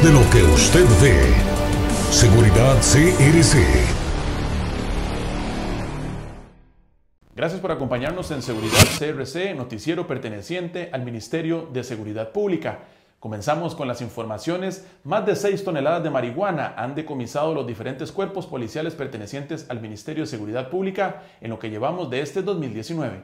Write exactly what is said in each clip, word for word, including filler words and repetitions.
de lo que usted ve. Seguridad C R C. Gracias por acompañarnos en Seguridad C R C, noticiero perteneciente al Ministerio de Seguridad Pública. Comenzamos con las informaciones. Más de seis toneladas de marihuana han decomisado los diferentes cuerpos policiales pertenecientes al Ministerio de Seguridad Pública en lo que llevamos de este dos mil diecinueve.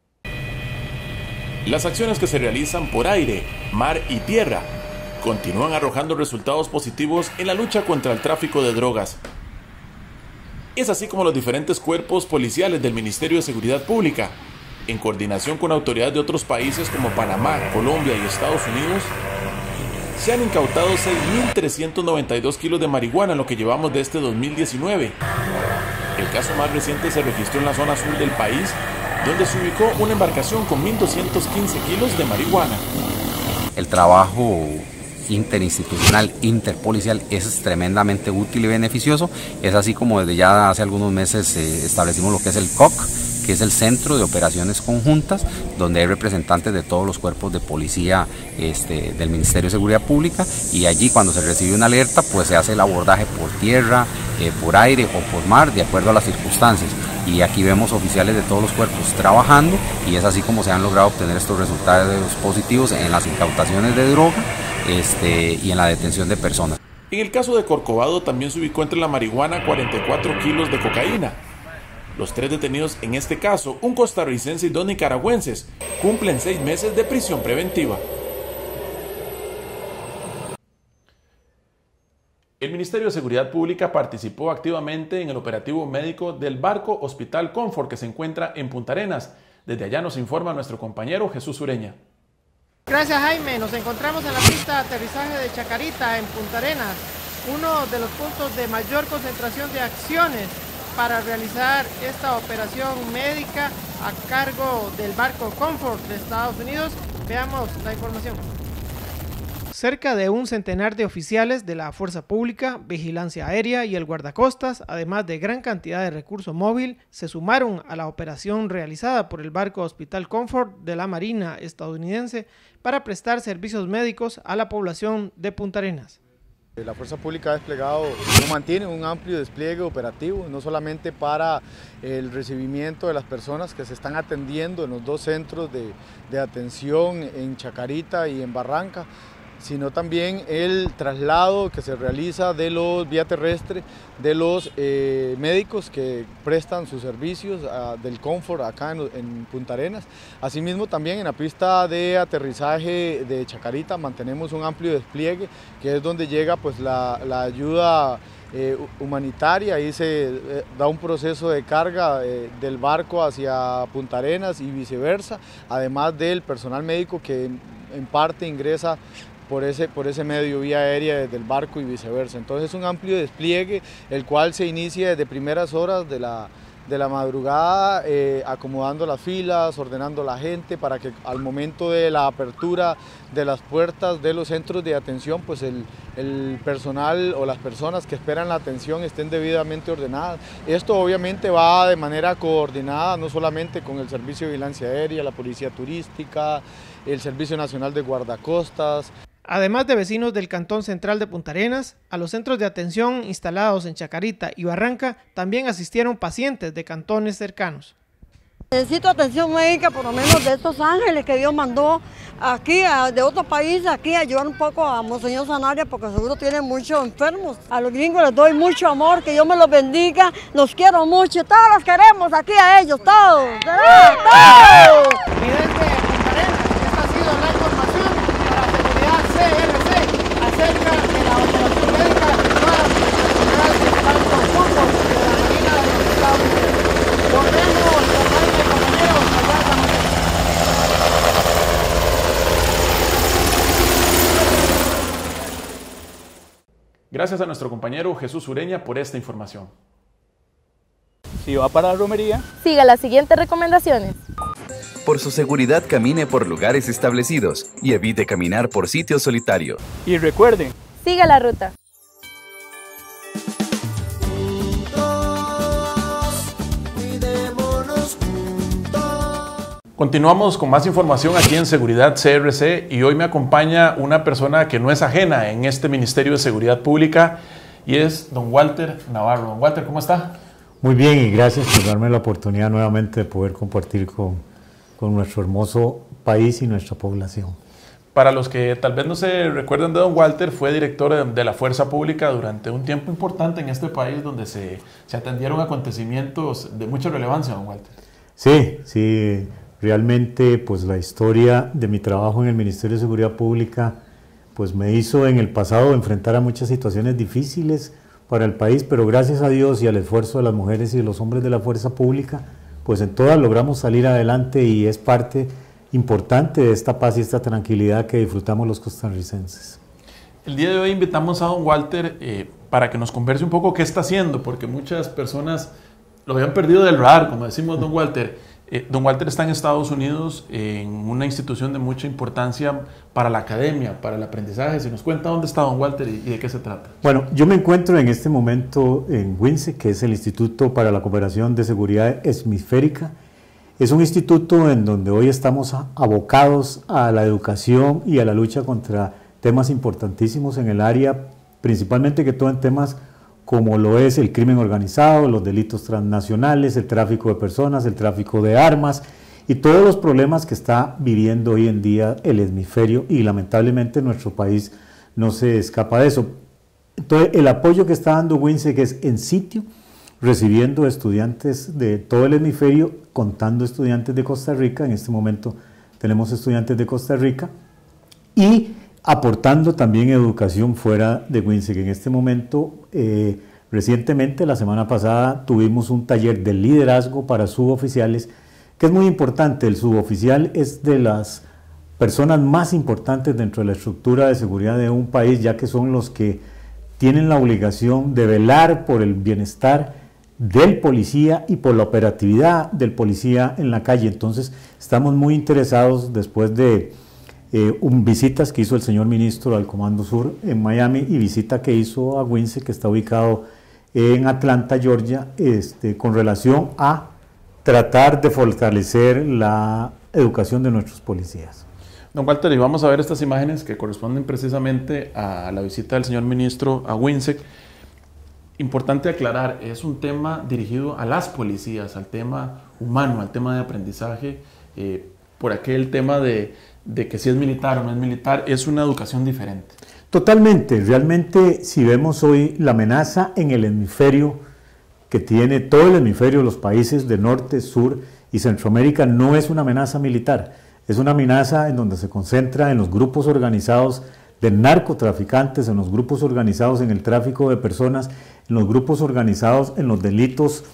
Las acciones que se realizan por aire, mar y tierra continúan arrojando resultados positivos en la lucha contra el tráfico de drogas. Es así como los diferentes cuerpos policiales del Ministerio de Seguridad Pública, en coordinación con autoridades de otros países como Panamá, Colombia y Estados Unidos, se han incautado seis mil trescientos noventa y dos kilos de marihuana en lo que llevamos de este dos mil diecinueve. El caso más reciente se registró en la zona sur del país, donde se ubicó una embarcación con mil doscientos quince kilos de marihuana. El trabajo interinstitucional, interpolicial es tremendamente útil y beneficioso. Es así como desde ya hace algunos meses eh, establecimos lo que es el C O C, que es el Centro de Operaciones Conjuntas, donde hay representantes de todos los cuerpos de policía este, del Ministerio de Seguridad Pública, y allí cuando se recibe una alerta pues se hace el abordaje por tierra, eh, por aire o por mar, de acuerdo a las circunstancias. Y aquí vemos oficiales de todos los cuerpos trabajando, y es así como se han logrado obtener estos resultados positivos en las incautaciones de droga este, y en la detención de personas. En el caso de Corcovado también se ubicó entre la marihuana cuarenta y cuatro kilos de cocaína. Los tres detenidos en este caso, un costarricense y dos nicaragüenses, cumplen seis meses de prisión preventiva. El Ministerio de Seguridad Pública participó activamente en el operativo médico del barco Hospital Comfort que se encuentra en Punta Arenas. Desde allá nos informa nuestro compañero Jesús Ureña. Gracias, Jaime. Nos encontramos en la pista de aterrizaje de Chacarita en Punta Arenas, uno de los puntos de mayor concentración de acciones para realizar esta operación médica a cargo del barco Comfort de Estados Unidos. Veamos la información. Cerca de un centenar de oficiales de la Fuerza Pública, Vigilancia Aérea y el Guardacostas, además de gran cantidad de recurso móvil, se sumaron a la operación realizada por el barco Hospital Comfort de la Marina estadounidense para prestar servicios médicos a la población de Punta Arenas. La Fuerza Pública ha desplegado o mantiene un amplio despliegue operativo, no solamente para el recibimiento de las personas que se están atendiendo en los dos centros de, de atención en Chacarita y en Barranca, sino también el traslado que se realiza de los vía terrestre de los eh, médicos que prestan sus servicios uh, del Comfort acá en, en Punta Arenas. Asimismo también en la pista de aterrizaje de Chacarita mantenemos un amplio despliegue, que es donde llega pues la, la ayuda eh, humanitaria. Ahí se eh, da un proceso de carga eh, del barco hacia Punta Arenas y viceversa, además del personal médico que en, en parte ingresa por ese, por ese medio vía aérea desde el barco y viceversa. Entonces es un amplio despliegue, el cual se inicia desde primeras horas de la, de la madrugada, eh, acomodando las filas, ordenando la gente para que al momento de la apertura de las puertas de los centros de atención, pues el, el personal o las personas que esperan la atención estén debidamente ordenadas. Esto obviamente va de manera coordinada, no solamente con el Servicio de Vigilancia Aérea, la Policía Turística, el Servicio Nacional de Guardacostas. Además de vecinos del Cantón Central de Punta Arenas, a los centros de atención instalados en Chacarita y Barranca también asistieron pacientes de cantones cercanos. Necesito atención médica por lo menos de estos ángeles que Dios mandó aquí, de otros países, aquí a ayudar un poco a Monseñor Sanabria, porque seguro tienen muchos enfermos. A los gringos les doy mucho amor, que Dios me los bendiga, los quiero mucho, todos los queremos aquí a ellos, todos, todos. Gracias a nuestro compañero Jesús Ureña por esta información. Si va para la romería, siga las siguientes recomendaciones. Por su seguridad, camine por lugares establecidos y evite caminar por sitios solitarios. Y recuerde, siga la ruta. Continuamos con más información aquí en Seguridad C R C y hoy me acompaña una persona que no es ajena en este Ministerio de Seguridad Pública y es don Walter Navarro. Don Walter, ¿cómo está? Muy bien y gracias por darme la oportunidad nuevamente de poder compartir con, con nuestro hermoso país y nuestra población. Para los que tal vez no se recuerdan de don Walter, fue director de, de la Fuerza Pública durante un tiempo importante en este país donde se, se atendieron acontecimientos de mucha relevancia, don Walter. Sí, sí. Realmente, pues la historia de mi trabajo en el Ministerio de Seguridad Pública, pues me hizo en el pasado enfrentar a muchas situaciones difíciles para el país, pero gracias a Dios y al esfuerzo de las mujeres y de los hombres de la fuerza pública, pues en todas logramos salir adelante y es parte importante de esta paz y esta tranquilidad que disfrutamos los costarricenses. El día de hoy invitamos a don Walter eh, para que nos converse un poco qué está haciendo, porque muchas personas lo habían perdido del radar, como decimos don Walter. Eh, don Walter está en Estados Unidos en una institución de mucha importancia para la academia, para el aprendizaje. Si nos cuenta dónde está don Walter y, y de qué se trata. Bueno, yo me encuentro en este momento en WINSEC, que es el Instituto para la Cooperación de Seguridad Hemisférica. Es un instituto en donde hoy estamos abocados a la educación y a la lucha contra temas importantísimos en el área, principalmente que todo en temas como lo es el crimen organizado, los delitos transnacionales, el tráfico de personas, el tráfico de armas y todos los problemas que está viviendo hoy en día el hemisferio y lamentablemente nuestro país no se escapa de eso. Entonces el apoyo que está dando WINSEC es en sitio, recibiendo estudiantes de todo el hemisferio, contando estudiantes de Costa Rica, en este momento tenemos estudiantes de Costa Rica, y aportando también educación fuera de WINSEC. En este momento, eh, recientemente, la semana pasada, tuvimos un taller de liderazgo para suboficiales, que es muy importante. El suboficial es de las personas más importantes dentro de la estructura de seguridad de un país, ya que son los que tienen la obligación de velar por el bienestar del policía y por la operatividad del policía en la calle. Entonces, estamos muy interesados después de Eh, un, visitas que hizo el señor ministro al Comando Sur en Miami y visita que hizo a WINSEC, que está ubicado en Atlanta, Georgia, este, con relación a tratar de fortalecer la educación de nuestros policías. Don Walter, y vamos a ver estas imágenes que corresponden precisamente a la visita del señor ministro a WINSEC. Importante aclarar, es un tema dirigido a las policías, al tema humano, al tema de aprendizaje, eh, por aquel tema de de que si es militar o no es militar, es una educación diferente. Totalmente, realmente si vemos hoy la amenaza en el hemisferio que tiene todo el hemisferio, los países de norte, sur y Centroamérica, no es una amenaza militar, es una amenaza en donde se concentra en los grupos organizados de narcotraficantes, en los grupos organizados en el tráfico de personas, en los grupos organizados en los delitos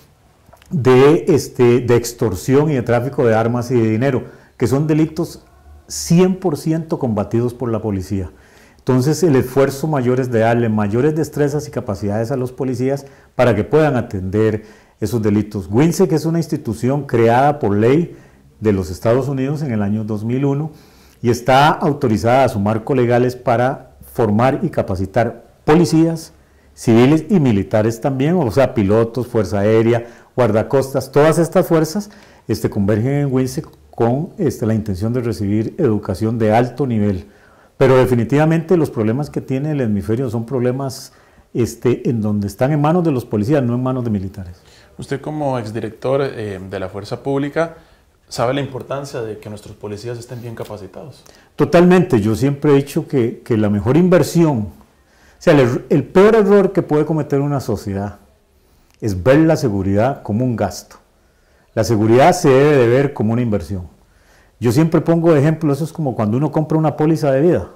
de, este, de extorsión y de tráfico de armas y de dinero, que son delitos cien por ciento combatidos por la policía. Entonces el esfuerzo mayor es de darle mayores destrezas y capacidades a los policías para que puedan atender esos delitos. WINSEC es una institución creada por ley de los Estados Unidos en el año dos mil uno y está autorizada a sumar colegales para formar y capacitar policías, civiles y militares también, o sea, pilotos, fuerza aérea, guardacostas, todas estas fuerzas este, convergen en WINSEC con este, la intención de recibir educación de alto nivel. Pero definitivamente los problemas que tiene el hemisferio son problemas este, en donde están en manos de los policías, no en manos de militares. Usted como exdirector eh, de la Fuerza Pública sabe la importancia de que nuestros policías estén bien capacitados. Totalmente, yo siempre he dicho que, que la mejor inversión, o sea, el, el peor error que puede cometer una sociedad es ver la seguridad como un gasto. La seguridad se debe de ver como una inversión. Yo siempre pongo de ejemplo, eso es como cuando uno compra una póliza de vida.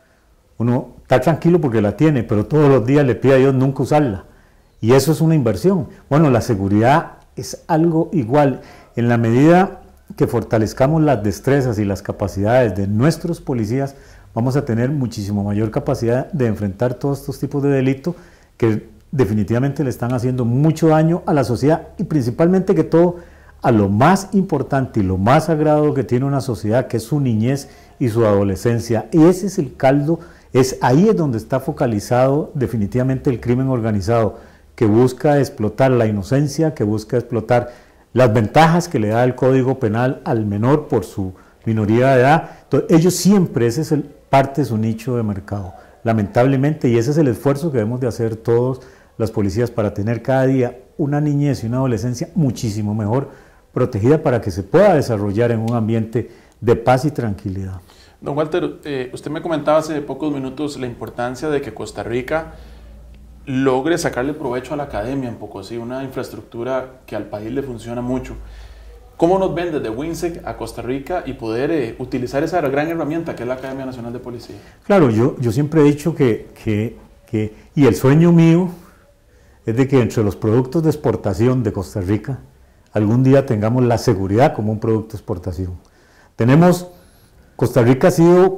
Uno está tranquilo porque la tiene, pero todos los días le pide a Dios nunca usarla. Y eso es una inversión. Bueno, la seguridad es algo igual. En la medida que fortalezcamos las destrezas y las capacidades de nuestros policías, vamos a tener muchísimo mayor capacidad de enfrentar todos estos tipos de delitos que definitivamente le están haciendo mucho daño a la sociedad y principalmente que todo a lo más importante y lo más sagrado que tiene una sociedad, que es su niñez y su adolescencia. Y ese es el caldo, es ahí es donde está focalizado definitivamente el crimen organizado, que busca explotar la inocencia, que busca explotar las ventajas que le da el Código Penal al menor por su minoría de edad. Entonces, ellos siempre, ese es el, parte de su nicho de mercado, lamentablemente, y ese es el esfuerzo que debemos de hacer todos las policías para tener cada día una niñez y una adolescencia muchísimo mejor protegida para que se pueda desarrollar en un ambiente de paz y tranquilidad. Don Walter, eh, usted me comentaba hace pocos minutos la importancia de que Costa Rica logre sacarle provecho a la academia en Pocosí, una infraestructura que al país le funciona mucho. ¿Cómo nos ven desde WINSEC a Costa Rica y poder eh, utilizar esa gran herramienta que es la Academia Nacional de Policía? Claro, yo, yo siempre he dicho que, que, que, y el sueño mío es de que entre los productos de exportación de Costa Rica, algún día tengamos la seguridad como un producto de exportación. Tenemos, Costa Rica ha sido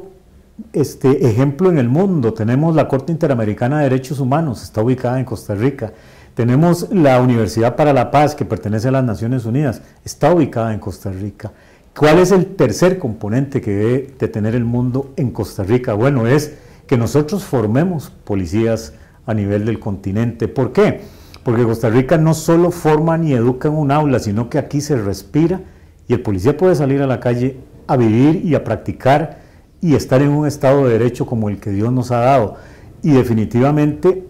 este, ejemplo en el mundo, tenemos la Corte Interamericana de Derechos Humanos, está ubicada en Costa Rica. Tenemos la Universidad para la Paz, que pertenece a las Naciones Unidas, está ubicada en Costa Rica. ¿Cuál es el tercer componente que debe de tener el mundo en Costa Rica? Bueno, es que nosotros formemos policías a nivel del continente. ¿Por qué? Porque Costa Rica no solo forma ni educa en un aula, sino que aquí se respira y el policía puede salir a la calle a vivir y a practicar y estar en un estado de derecho como el que Dios nos ha dado. Y definitivamente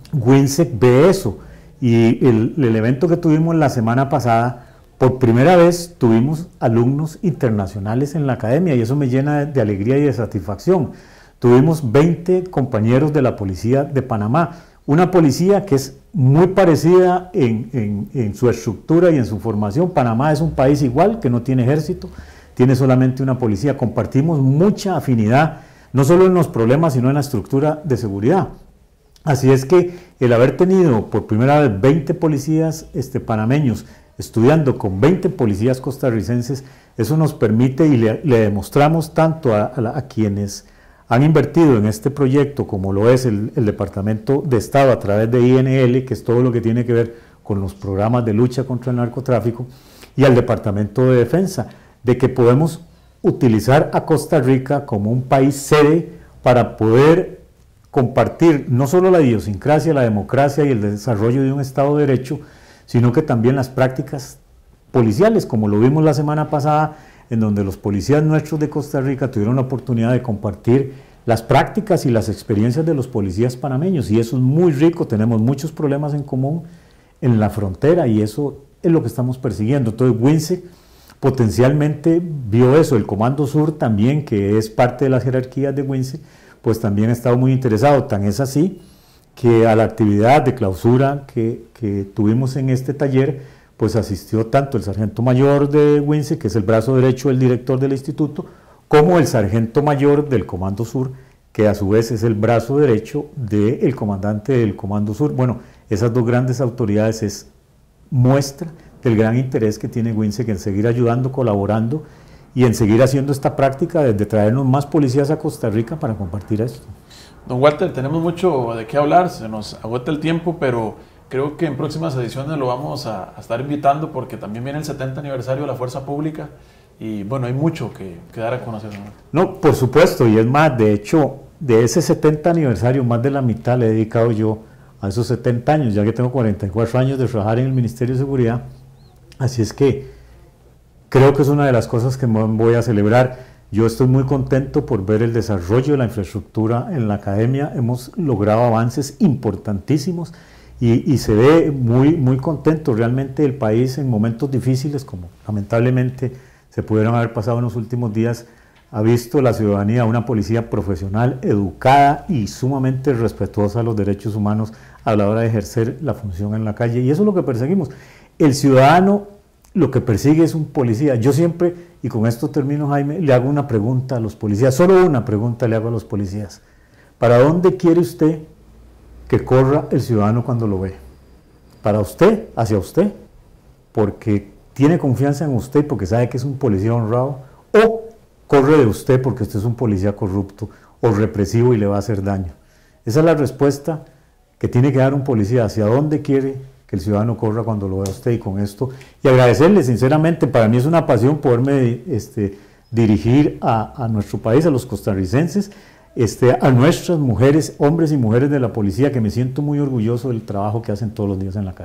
WINSEC ve eso. Y el, el evento que tuvimos la semana pasada, por primera vez tuvimos alumnos internacionales en la academia y eso me llena de, de alegría y de satisfacción. Tuvimos veinte compañeros de la policía de Panamá, una policía que es muy parecida en, en, en su estructura y en su formación. Panamá es un país igual, que no tiene ejército, tiene solamente una policía. Compartimos mucha afinidad, no solo en los problemas, sino en la estructura de seguridad. Así es que el haber tenido por primera vez veinte policías este, panameños estudiando con veinte policías costarricenses, eso nos permite y le, le demostramos tanto a, a, a quienes han invertido en este proyecto, como lo es el, el Departamento de Estado a través de I N L, que es todo lo que tiene que ver con los programas de lucha contra el narcotráfico, y al Departamento de Defensa, de que podemos utilizar a Costa Rica como un país sede para poder compartir no solo la idiosincrasia, la democracia y el desarrollo de un Estado de Derecho, sino que también las prácticas policiales, como lo vimos la semana pasada, en donde los policías nuestros de Costa Rica tuvieron la oportunidad de compartir las prácticas y las experiencias de los policías panameños, y eso es muy rico. Tenemos muchos problemas en común en la frontera y eso es lo que estamos persiguiendo. Entonces WINSEC potencialmente vio eso. El Comando Sur también, que es parte de las jerarquías de WINSEC, pues también ha estado muy interesado. Tan es así que a la actividad de clausura que, que tuvimos en este taller, pues asistió tanto el sargento mayor de WINSEC, que es el brazo derecho del director del instituto, como el sargento mayor del Comando Sur, que a su vez es el brazo derecho del comandante del Comando Sur. Bueno, esas dos grandes autoridades es muestra del gran interés que tiene WINSEC en seguir ayudando, colaborando y en seguir haciendo esta práctica de traernos más policías a Costa Rica para compartir esto. Don Walter, tenemos mucho de qué hablar, se nos agota el tiempo, pero creo que en próximas ediciones lo vamos a, a estar invitando porque también viene el setenta aniversario de la Fuerza Pública y bueno, hay mucho que, que dar a conocer. No, por supuesto, y es más, de hecho, de ese setenta aniversario, más de la mitad le he dedicado yo a esos setenta años, ya que tengo cuarenta y cuatro años de trabajar en el Ministerio de Seguridad, así es que creo que es una de las cosas que voy a celebrar. Yo estoy muy contento por ver el desarrollo de la infraestructura en la academia, hemos logrado avances importantísimos y, y se ve muy, muy contento realmente el país en momentos difíciles, como lamentablemente se pudieron haber pasado en los últimos días. Ha visto la ciudadanía una policía profesional, educada y sumamente respetuosa a los derechos humanos a la hora de ejercer la función en la calle, y eso es lo que perseguimos. El ciudadano lo que persigue es un policía. Yo siempre, y con esto termino, Jaime, le hago una pregunta a los policías, solo una pregunta le hago a los policías. ¿Para dónde quiere usted que corra el ciudadano cuando lo ve? ¿Para usted, hacia usted? Porque tiene confianza en usted, porque sabe que es un policía honrado, o corre de usted porque usted es un policía corrupto o represivo y le va a hacer daño. Esa es la respuesta que tiene que dar un policía, hacia dónde quiere que el ciudadano corra cuando lo vea usted. Y con esto, y agradecerle sinceramente, para mí es una pasión poderme este, dirigir a, a nuestro país, a los costarricenses, este, a nuestras mujeres, hombres y mujeres de la policía, que me siento muy orgulloso del trabajo que hacen todos los días en la calle.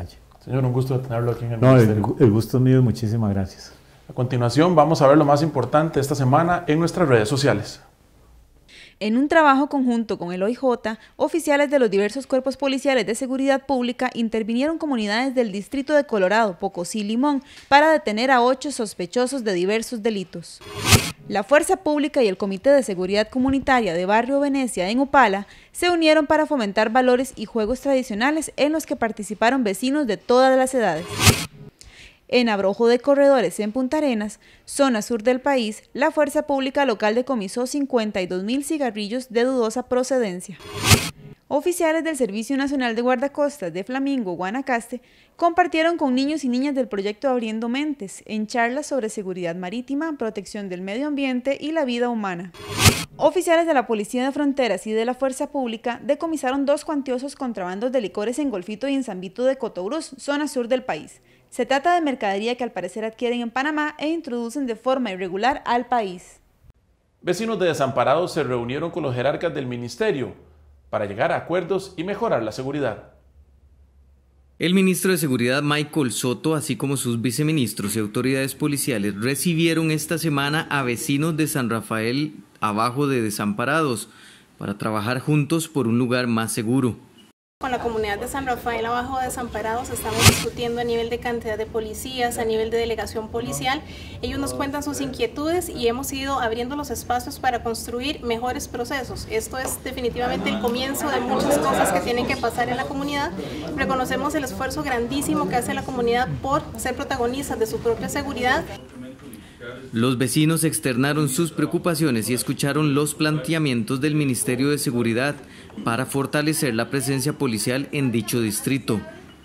Señor, un gusto de tenerlo aquí en el No, ministerio. el, el gusto es mío, muchísimas gracias. A continuación vamos a ver lo más importante esta semana en nuestras redes sociales. En un trabajo conjunto con el O I J, oficiales de los diversos cuerpos policiales de seguridad pública intervinieron comunidades del distrito de Colorado, Pocosí y Limón para detener a ocho sospechosos de diversos delitos. La Fuerza Pública y el Comité de Seguridad Comunitaria de Barrio Venecia en Upala se unieron para fomentar valores y juegos tradicionales en los que participaron vecinos de todas las edades. En Abrojo de Corredores, en Punta Arenas, zona sur del país, la Fuerza Pública local decomisó cincuenta y dos mil cigarrillos de dudosa procedencia. Oficiales del Servicio Nacional de Guardacostas de Flamingo, Guanacaste, compartieron con niños y niñas del proyecto Abriendo Mentes en charlas sobre seguridad marítima, protección del medio ambiente y la vida humana. Oficiales de la Policía de Fronteras y de la Fuerza Pública decomisaron dos cuantiosos contrabandos de licores en Golfito y en San Vito de Cotobruz, zona sur del país. Se trata de mercadería que al parecer adquieren en Panamá e introducen de forma irregular al país. Vecinos de desamparados se reunieron con los jerarcas del ministerio para llegar a acuerdos y mejorar la seguridad. El ministro de Seguridad Michael Soto, así como sus viceministros y autoridades policiales, recibieron esta semana a vecinos de San Rafael abajo de Desamparados para trabajar juntos por un lugar más seguro. Con la comunidad de San Rafael abajo de Desamparados estamos discutiendo a nivel de cantidad de policías, a nivel de delegación policial. Ellos nos cuentan sus inquietudes y hemos ido abriendo los espacios para construir mejores procesos. Esto es definitivamente el comienzo de muchas cosas que tienen que pasar en la comunidad. Reconocemos el esfuerzo grandísimo que hace la comunidad por ser protagonistas de su propia seguridad. Los vecinos externaron sus preocupaciones y escucharon los planteamientos del Ministerio de Seguridad para fortalecer la presencia policial en dicho distrito.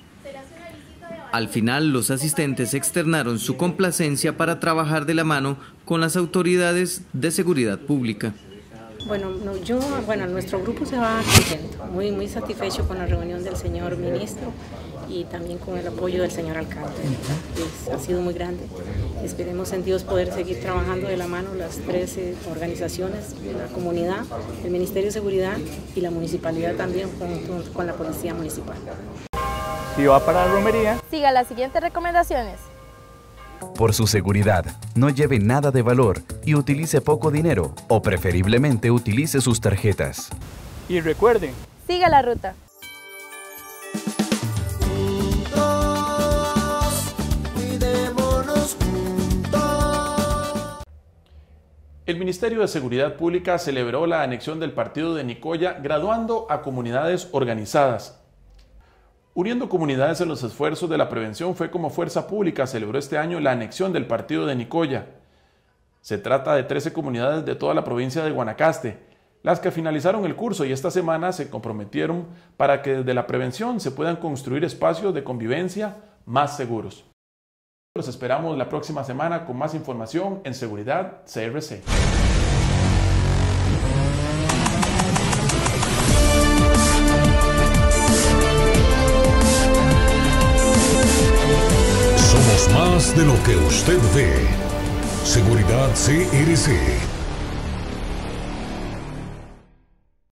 Al final, los asistentes externaron su complacencia para trabajar de la mano con las autoridades de seguridad pública. Bueno, no, yo, bueno, nuestro grupo se va contento, muy, muy satisfecho con la reunión del señor ministro y también con el apoyo del señor alcalde. Es, ha sido muy grande. Esperemos en Dios poder seguir trabajando de la mano las tres eh, organizaciones, la comunidad, el Ministerio de Seguridad y la municipalidad también junto con la Policía Municipal. Si va para la romería, siga las siguientes recomendaciones. Por su seguridad, no lleve nada de valor y utilice poco dinero, o preferiblemente utilice sus tarjetas. Y recuerden, siga la ruta. El Ministerio de Seguridad Pública celebró la anexión del partido de Nicoya graduando a comunidades organizadas. Uniendo comunidades en los esfuerzos de la prevención fue como Fuerza Pública celebró este año la anexión del partido de Nicoya. Se trata de trece comunidades de toda la provincia de Guanacaste, las que finalizaron el curso y esta semana se comprometieron para que desde la prevención se puedan construir espacios de convivencia más seguros. Los esperamos la próxima semana con más información en Seguridad C R C. Somos más de lo que usted ve. Seguridad C R C.